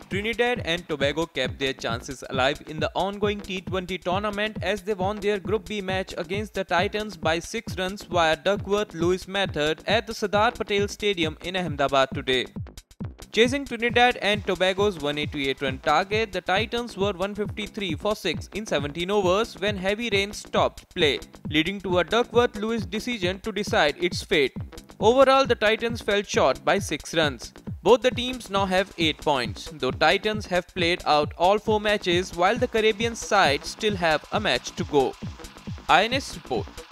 Trinidad and Tobago kept their chances alive in the ongoing T20 tournament as they won their Group B match against the Titans by 6 runs via Duckworth-Lewis method at the Sardar Patel Stadium in Ahmedabad today. Chasing Trinidad and Tobago's 188-run target, the Titans were 153 for 6 in 17 overs when heavy rain stopped play, leading to a Duckworth-Lewis decision to decide its fate. Overall, the Titans fell short by 6 runs. Both the teams now have 8 points, though Titans have played out all 4 matches while the Caribbean side still have a match to go. INS Report.